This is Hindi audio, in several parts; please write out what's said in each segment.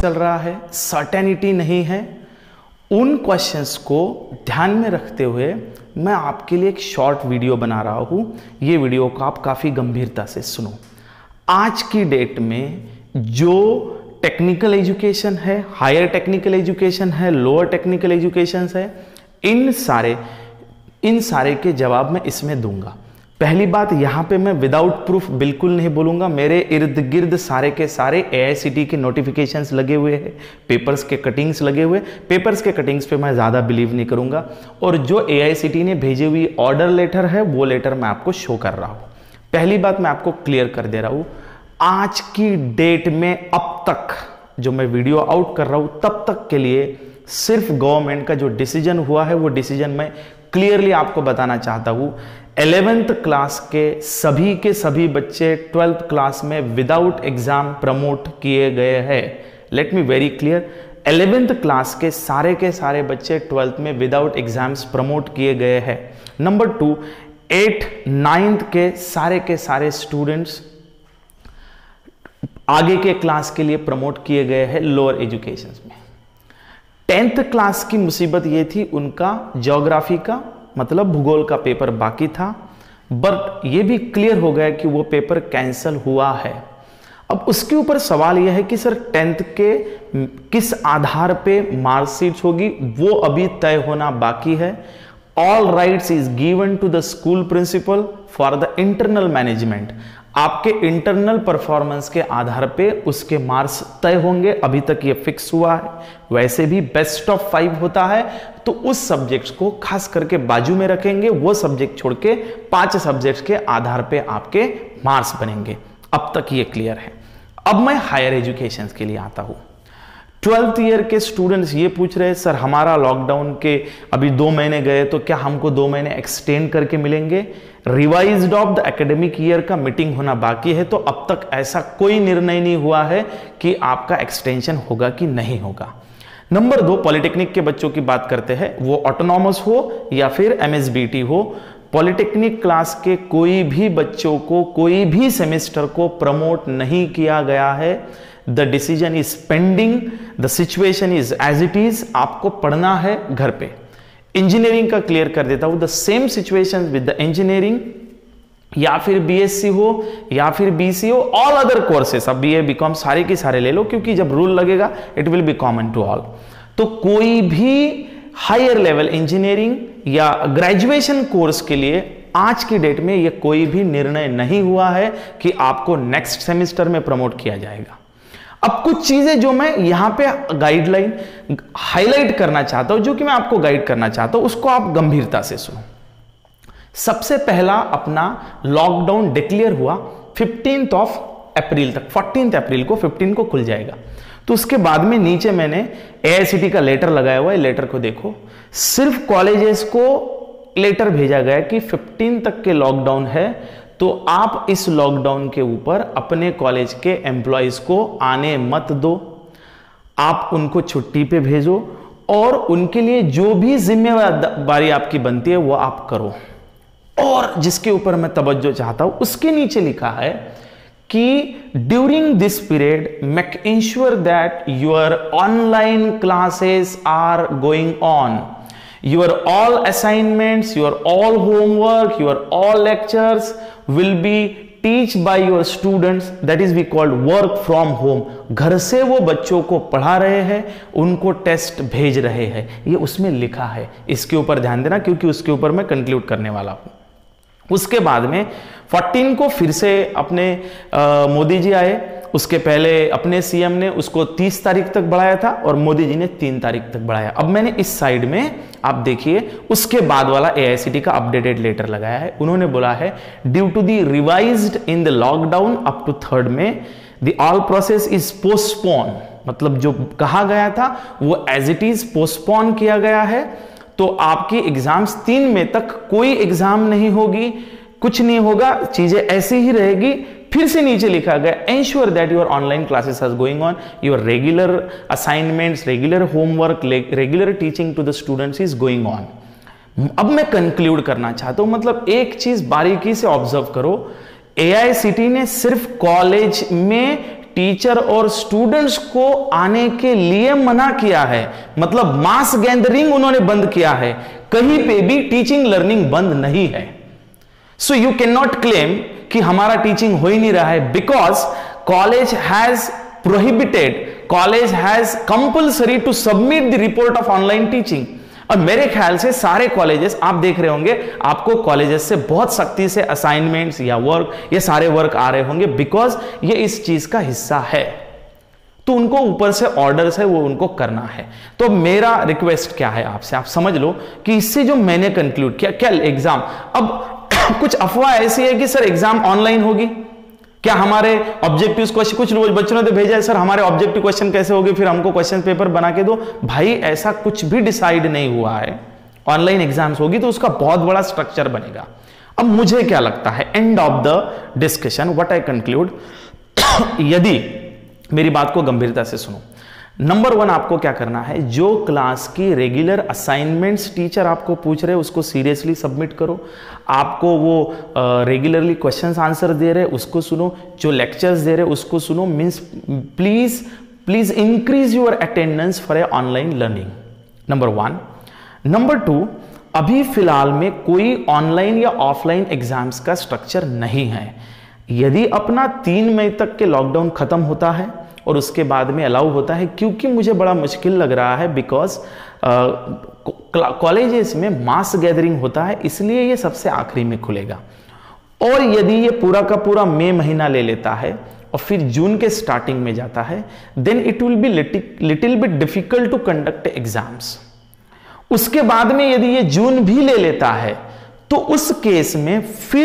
चल रहा है, सर्टेनिटी नहीं है, उन क्वेश्चंस को ध्यान में रखते हुए मैं आपके लिए एक शॉर्ट वीडियो बना रहा हूं। ये वीडियो को आप काफ़ी गंभीरता से सुनो। आज की डेट में जो टेक्निकल एजुकेशन है, हायर टेक्निकल एजुकेशन है, लोअर टेक्निकल एजुकेशन है, इन सारे के जवाब मैं इसमें दूंगा। पहली बात, यहां पे मैं विदाउट प्रूफ बिल्कुल नहीं बोलूंगा। मेरे इर्द गिर्द सारे के सारे AICTE के नोटिफिकेशंस लगे हुए हैं, पेपर्स के कटिंग्स लगे हुए। पेपर्स के कटिंग्स पे मैं ज़्यादा बिलीव नहीं करूंगा, और जो AICTE ने भेजी हुई ऑर्डर लेटर है वो लेटर मैं आपको शो कर रहा हूं। पहली बात मैं आपको क्लियर कर दे रहा हूं, आज की डेट में अब तक जो मैं वीडियो आउट कर रहा हूं तब तक के लिए सिर्फ गवर्नमेंट का जो डिसीजन हुआ है वो डिसीजन मैं क्लियरली आपको बताना चाहता हूं। 11th क्लास के सभी बच्चे 12th क्लास में विदाउट एग्जाम प्रमोट किए गए हैं। Let me very clear, 11th class के सारे बच्चे 12th में विदाउट एग्जाम्स प्रमोट किए गए हैं। नंबर 2, 8th 9th के सारे स्टूडेंट्स आगे के क्लास के लिए प्रमोट किए गए हैं लोअर एजुकेशन में। 10th क्लास की मुसीबत ये थी, उनका ज्योग्राफी का मतलब भूगोल का पेपर बाकी था, बट ये भी क्लियर हो गया कि वो पेपर कैंसिल हुआ है। अब उसके ऊपर सवाल यह है कि सर 10th के किस आधार पे मार्कशीट होगी, वो अभी तय होना बाकी है। All rights is given to the school principal for the internal management. आपके इंटरनल परफॉर्मेंस के आधार पे उसके मार्क्स तय होंगे, अभी तक ये फिक्स हुआ है। वैसे भी बेस्ट ऑफ 5 होता है, तो उस सब्जेक्ट्स को खास करके बाजू में रखेंगे, वो सब्जेक्ट छोड़ के 5 सब्जेक्ट्स के आधार पे आपके मार्क्स बनेंगे। अब तक ये क्लियर है। अब मैं हायर एजुकेशन के लिए आता हूं। 12th ईयर के स्टूडेंट्स ये पूछ रहे हैं, सर हमारा लॉकडाउन के अभी 2 महीने गए, तो क्या हमको 2 महीने एक्सटेंड करके मिलेंगे? Revised of the academic year का मीटिंग होना बाकी है, तो अब तक ऐसा कोई निर्णय नहीं हुआ है कि आपका एक्सटेंशन होगा कि नहीं होगा। नंबर 2, पॉलिटेक्निक के बच्चों की बात करते हैं, वो ऑटोनॉमस हो या फिर MSBT हो। पॉलिटेक्निक क्लास के कोई भी बच्चों को कोई भी सेमेस्टर को प्रमोट नहीं किया गया है। The decision is pending, the situation is as it is. आपको पढ़ना है घर पे। इंजीनियरिंग का क्लियर कर देता हूं, the same situation with the engineering, या फिर BSc हो या फिर BC हो, ऑल अदर कोर्सेस, अब BA BCom सारे के सारे ले लो, क्योंकि जब रूल लगेगा it will be common to all. तो कोई भी हायर लेवल इंजीनियरिंग या ग्रेजुएशन कोर्स के लिए आज की डेट में ये कोई भी निर्णय नहीं हुआ है कि आपको नेक्स्ट सेमेस्टर में प्रमोट किया जाएगा। अब कुछ चीजें जो मैं यहां पे गाइडलाइन हाईलाइट करना चाहता हूं, जो कि मैं आपको गाइड करना चाहता हूं, उसको आप गंभीरता से सुनो। सबसे पहला, अपना लॉकडाउन डिक्लेयर हुआ 15th अप्रैल तक, 14th अप्रैल को 15 को खुल जाएगा। तो उसके बाद में नीचे मैंने AICTE का लेटर लगाया हुआ है, लेटर को देखो। सिर्फ कॉलेजेस को लेटर भेजा गया कि 15 तक के लॉकडाउन है, तो आप इस लॉकडाउन के ऊपर अपने कॉलेज के एम्प्लॉयज को आने मत दो, आप उनको छुट्टी पे भेजो, और उनके लिए जो भी जिम्मेदारी आपकी बनती है वो आप करो। और जिसके ऊपर मैं तवज्जो चाहता हूं, उसके नीचे लिखा है कि during this period make ensure that your online classes are going on, your all assignments, your all homework, your all lectures will be teach by your students, that is we called work from home। घर से वो बच्चों को पढ़ा रहे हैं, उनको टेस्ट भेज रहे हैं, ये उसमें लिखा है। इसके ऊपर ध्यान देना, क्योंकि उसके ऊपर मैं कंक्लूड करने वाला हूं। उसके बाद में 14 को फिर से अपने मोदी जी आए, उसके पहले अपने CM ने उसको 30 तारीख तक बढ़ाया था, और मोदी जी ने 3 तारीख तक बढ़ाया। अब मैंने इस साइड में आप देखिए उसके बाद वाला AICTE का अपडेटेड लेटर लगाया है। उन्होंने बोला है, due to the revised in the lockdown up to 3rd में the all process is postpone, मतलब जो कहा गया था वो एज इट इज पोस्टपोन किया गया है। तो आपकी एग्जाम्स 3 मई तक कोई एग्जाम नहीं होगी, कुछ नहीं होगा, चीजें ऐसी ही रहेगी। फिर से नीचे लिखा गया, ensure that your online classes are going on, your regular assignments, regular homework, regular teaching to the students is going on. अब मैं कंक्लूड करना चाहता हूं, मतलब एक चीज बारीकी से ऑब्जर्व करो, AICTE ने सिर्फ कॉलेज में टीचर और स्टूडेंट्स को आने के लिए मना किया है, मतलब मास गैदरिंग उन्होंने बंद किया है, कहीं पे भी टीचिंग लर्निंग बंद नहीं है। So you can not claim कि हमारा टीचिंग हो ही नहीं रहा है, because college has prohibited, college has compulsory to submit the report of online teaching. और मेरे ख्याल से सारे कॉलेजेस, आप देख रहे होंगे आपको कॉलेजेस से बहुत सख्ती से असाइनमेंट्स या वर्क, ये सारे वर्क आ रहे होंगे, बिकॉज ये इस चीज का हिस्सा है, तो उनको ऊपर से ऑर्डर्स है, वो उनको करना है। तो मेरा रिक्वेस्ट क्या है आपसे, आप समझ लो कि इससे जो मैंने कंक्लूड किया, क्या एग्जाम, अब कुछ अफवाह ऐसी है कि सर एग्जाम ऑनलाइन होगी, क्या हमारे ऑब्जेक्टिव क्वेश्चन, कुछ बच्चों ने तो भेजा है सर हमारे ऑब्जेक्टिव क्वेश्चन कैसे होंगे, फिर हमको क्वेश्चन पेपर बना के दो। भाई ऐसा कुछ भी डिसाइड नहीं हुआ है, ऑनलाइन एग्जाम्स होगी तो उसका बहुत बड़ा स्ट्रक्चर बनेगा। अब मुझे क्या लगता है, end of the discussion what I conclude, यदि मेरी बात को गंभीरता से सुनो, नंबर 1 आपको क्या करना है, जो क्लास की रेगुलर असाइनमेंट्स टीचर आपको पूछ रहे उसको सीरियसली सबमिट करो, आपको वो रेगुलरली क्वेश्चंस आंसर दे रहे उसको सुनो, जो लेक्चर्स दे रहे उसको सुनो, means please increase your attendance for a online learning, number 1। Number 2, अभी फिलहाल में कोई ऑनलाइन या ऑफलाइन एग्जाम्स का स्ट्रक्चर नहीं है। यदि अपना 3 मई तक के लॉकडाउन खत्म होता है और उसके बाद में अलाउ होता है, क्योंकि मुझे बड़ा मुश्किल लग रहा है, बिकॉज कॉलेजेस में मास गैदरिंग होता है, इसलिए ये सबसे आखिरी में खुलेगा। और यदि ये पूरा का पूरा मई महीना ले लेता है और फिर जून के स्टार्टिंग में जाता है, then it will be little bit difficult to conduct exams. उसके बाद में यदि ये जून भी ले लेता है तो उस केस में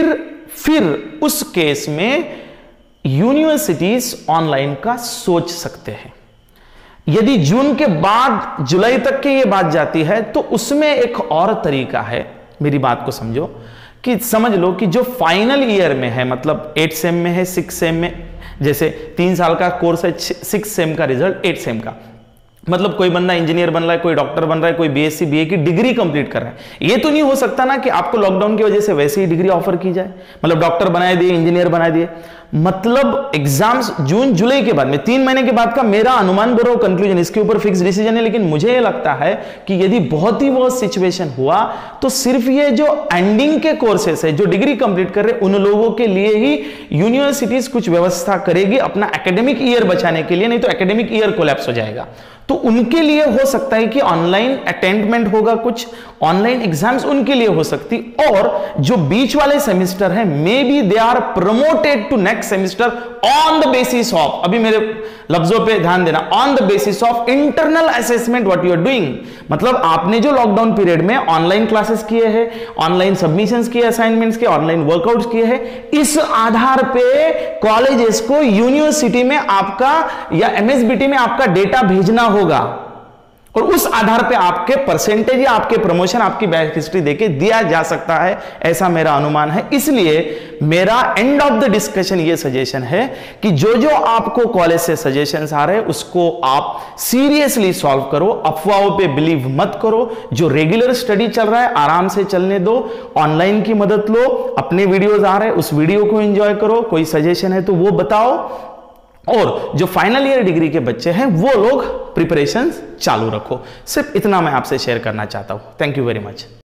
फिर उस केस में यूनिवर्सिटीज ऑनलाइन का सोच सकते हैं। यदि जून के बाद जुलाई तक की ये बात जाती है तो उसमें एक और तरीका है, मेरी बात को समझो, कि समझ लो कि जो फाइनल ईयर में है, मतलब 8 सेम में है, 6 सेम में, जैसे 3 साल का कोर्स है, 6 सेम का रिजल्ट 8 सेम का, मतलब कोई बंदा इंजीनियर बन रहा है, कोई डॉक्टर बन रहा है, कोई बीएससी बीए की डिग्री कंप्लीट कर रहा है। ये तो नहीं हो सकता ना कि आपको लॉकडाउन की वजह से वैसे ही डिग्री ऑफर की जाए, मतलब डॉक्टर बना दिए, इंजीनियर बना दिए। मतलब एग्जाम्स जून जुलाई के बाद में 3 महीने के बाद का मेरा अनुमान बोल रहा हूं, कंक्लूजन इसके ऊपर फिक्स डिसीजन है, लेकिन मुझे ये लगता है कि यदि बहुत ही वो सिचुएशन हुआ तो सिर्फ ये जो एंडिंग के कोर्सेस है, जो डिग्री कंप्लीट कर रहे, उन लोगों के लिए ही यूनिवर्सिटीज कुछ व्यवस्था करेगी अपना एकेडमिक ईयर बचाने के लिए, नहीं तो एकेडमिक ईयर कोलैप्स हो जाएगा। तो उनके लिए हो सकता है कि ऑनलाइन अटेंडमेंट होगा, कुछ ऑनलाइन एग्जाम्स उनके लिए हो सकती, और जो बीच वाले सेमेस्टर है maybe they are promoted to next semester on the basis of, अभी मेरे लफ्जों पे ध्यान देना, on the basis of internal assessment what you are doing. मतलब आपने जो लॉकडाउन पीरियड में ऑनलाइन क्लासेस किए हैं, ऑनलाइन सबमिशंस किए, असाइनमेंट्स के, ऑनलाइन वर्कआउट्स किए हैं, इस आधार पे कॉलेजेस को यूनिवर्सिटी में आपका या एमएसबीटी में आपका डेटा भेजना होगा, और उस आधार पे आपके परसेंटेज या आपके प्रमोशन, आपकी बैक हिस्ट्री देके दिया जा सकता है, ऐसा मेरा अनुमान है। इसलिए मेरा एंड ऑफ द डिस्कशन ये सजेशन है कि जो जो आपको कॉलेज से सजेशंस आ रहे हैं उसको आप सीरियसली सॉल्व करो, अफवाहों पे बिलीव मत करो, जो रेगुलर स्टडी चल रहा है आराम से चलने दो, ऑनलाइन की मदद लो, अपने वीडियोज आ रहे हैं उस वीडियो को एंजॉय करो, कोई सजेशन है तो वो बताओ, और जो फाइनल ईयर डिग्री के बच्चे हैं वो लोग प्रिपरेशंस चालू रखो। सिर्फ इतना मैं आपसे शेयर करना चाहता हूं। Thank you very much.